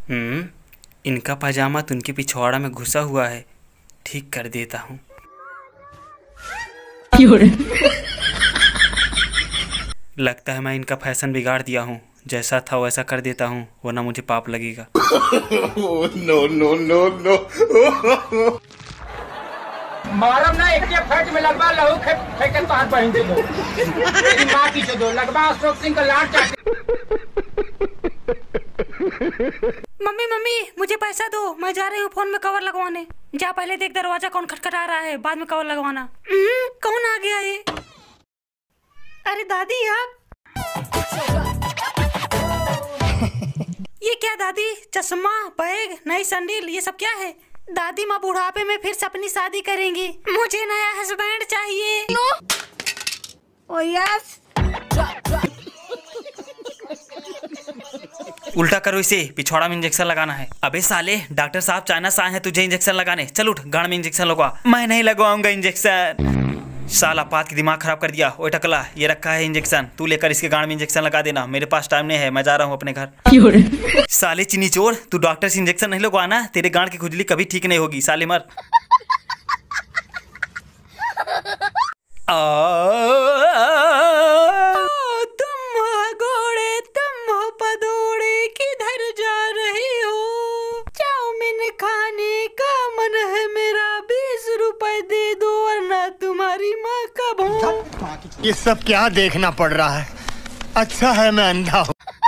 इनका पजामा तो उनके पिछवाड़ा में घुसा हुआ है, ठीक कर देता हूँ। लगता है मैं इनका फैशन बिगाड़ दिया हूँ, जैसा था वैसा कर देता हूँ, वरना मुझे पाप लगेगा। No no no no. मारम ना एक फट में लगवा लहू फेंके तो हाथ पहन दे दो। तेरी माँ की जो लगवा अशोक सिंह का लाड चाटे। मम्मी मम्मी मुझे पैसा दो, मैं जा रही हूँ फोन में कवर लगवाने। जा पहले देख दरवाजा कौन खटखटा रहा है, बाद में कवर लगवाना। कौन आ गया ये? अरे दादी आप। ये क्या दादी? चश्मा, बैग, नई सैंडल, ये सब क्या है? दादी माँ बुढ़ापे में फिर से अपनी शादी करेंगी, मुझे नया हस्बैंड चाहिए। Oh yes. उल्टा करो इसे, पिछवाड़ा में इंजेक्शन लगाना है। अबे साले, डॉक्टर साहब चाइना से आए हैं तुझे इंजेक्शन लगाने। चल उठ, गाड़ में इंजेक्शन लगवा। मैं नहीं लगवाऊंगा इंजेक्शन। साला पात की दिमाग खराब कर दिया। ओए टकला, ये रखा है इंजेक्शन, तू लेकर इसके गाड़ में इंजेक्शन लगा देना। मेरे पास टाइम नहीं है, मैं जा रहा हूँ अपने घर। साले चीनी चोर, तू डॉक्टर से इंजेक्शन नहीं लगवाना, तेरे गाड़ की खुजली कभी ठीक नहीं होगी। साले मर। तुम हो घोड़े, तुम हो पदोड़े, किधर जा रही हो? चाउमीन खाने का मन है मेरा, 20 रुपए दे दो वरना तुम्हारी माँ कब हो। ये सब क्या देखना पड़ रहा है? अच्छा है मैं अंधा हूँ।